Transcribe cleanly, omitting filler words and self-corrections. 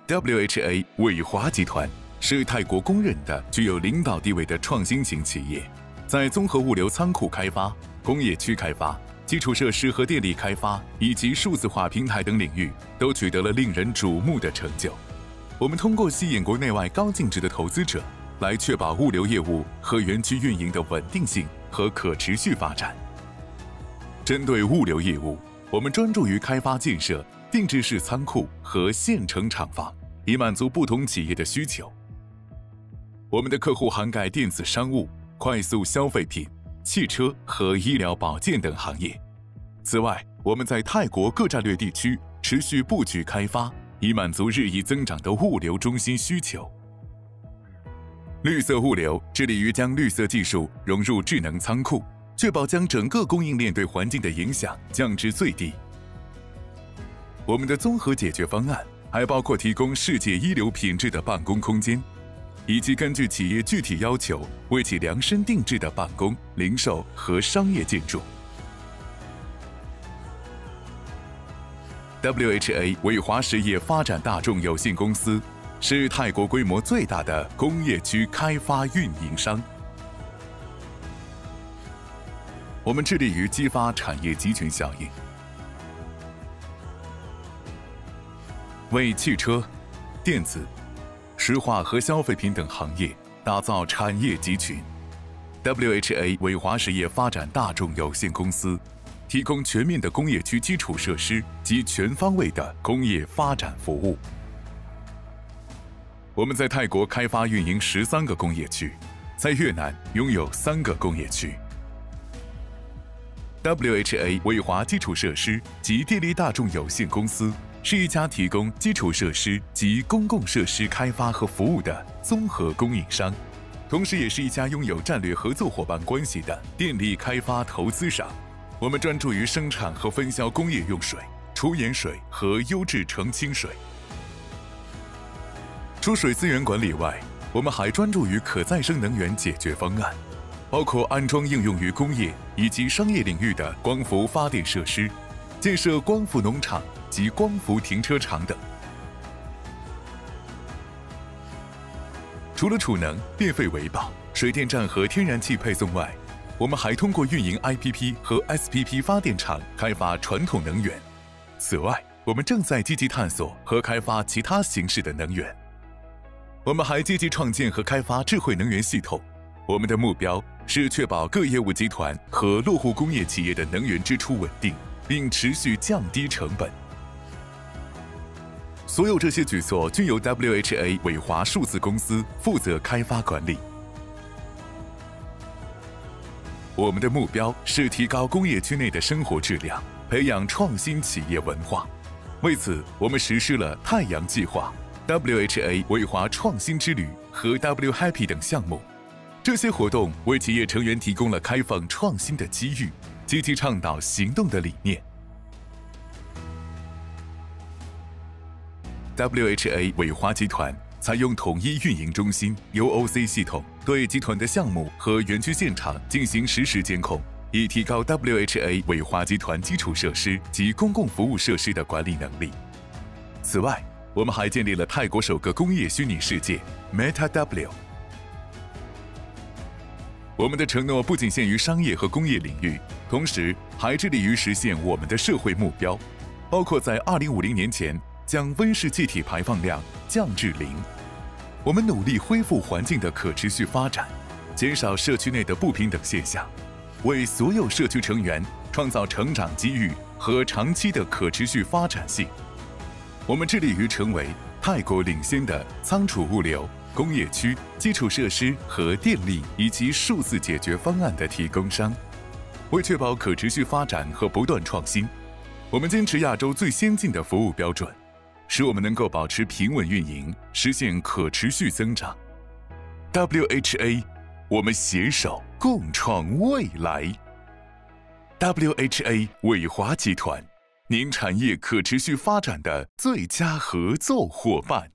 WHA 伟华集团是泰国公认的具有领导地位的创新型企业，在综合物流仓库开发、工业区开发、基础设施和电力开发以及数字化平台等领域都取得了令人瞩目的成就。我们通过吸引国内外高净值的投资者，来确保物流业务和园区运营的稳定性和可持续发展。针对物流业务，我们专注于开发建设定制式仓库和现成厂房，以满足不同企业的需求。我们的客户涵盖电子商务、快速消费品、汽车和医疗保健等行业。此外，我们在泰国各战略地区持续布局开发，以满足日益增长的物流中心需求。绿色物流致力于将绿色技术融入智能仓库，确保将整个供应链对环境的影响降至最低。我们的综合解决方案还包括提供世界一流品质的办公空间，以及根据企业具体要求为其量身定制的办公、零售和商业建筑。WHA 伟华实业发展大众有限公司是泰国规模最大的工业区开发运营商。我们致力于激发产业集群效应，为汽车、电子、石化和消费品等行业打造产业集群。WHA 伟华实业发展大众有限公司提供全面的工业区基础设施及全方位的工业发展服务。我们在泰国开发运营13个工业区，在越南拥有3个工业区。WHA 伟华基础设施及电力大众有限公司是一家提供基础设施及公共设施开发和服务的综合供应商，同时也是一家拥有战略合作伙伴关系的电力开发投资商。我们专注于生产和分销工业用水、除盐水和优质澄清水。除水资源管理外，我们还专注于可再生能源解决方案，包括安装应用于工业以及商业领域的光伏发电设施，建设光伏农场及光伏停车场等。除了储能、电费维保、水电站和天然气配送外，我们还通过运营 IPP 和 SPP 发电厂开发传统能源。此外，我们正在积极探索和开发其他形式的能源。我们还积极创建和开发智慧能源系统。我们的目标是确保各业务集团和落户工业企业的能源支出稳定，并持续降低成本。所有这些举措均由 WHA 伟华数字公司负责开发管理。我们的目标是提高工业区内的生活质量，培养创新企业文化。为此，我们实施了太阳计划、WHA 伟华创新之旅和 WHappy 等项目。这些活动为企业成员提供了开放创新的机遇，积极倡导行动的理念。WHA 伟华集团采用统一运营中心 UOC 系统，对集团的项目和园区现场进行实时监控，以提高 WHA 伟华集团基础设施及公共服务设施的管理能力。此外，我们还建立了泰国首个工业虚拟世界 MetaW。我们的承诺不仅限于商业和工业领域，同时还致力于实现我们的社会目标，包括在2050年前将温室气体排放量降至0。我们努力恢复环境的可持续发展，减少社区内的不平等现象，为所有社区成员创造成长机遇和长期的可持续发展性。我们致力于成为泰国领先的仓储物流、工业区、基础设施和电力以及数字解决方案的提供商。为确保可持续发展和不断创新，我们坚持亚洲最先进的服务标准，使我们能够保持平稳运营，实现可持续增长。WHA， 我们携手共创未来。WHA 伟华集团，您产业可持续发展的最佳合作伙伴。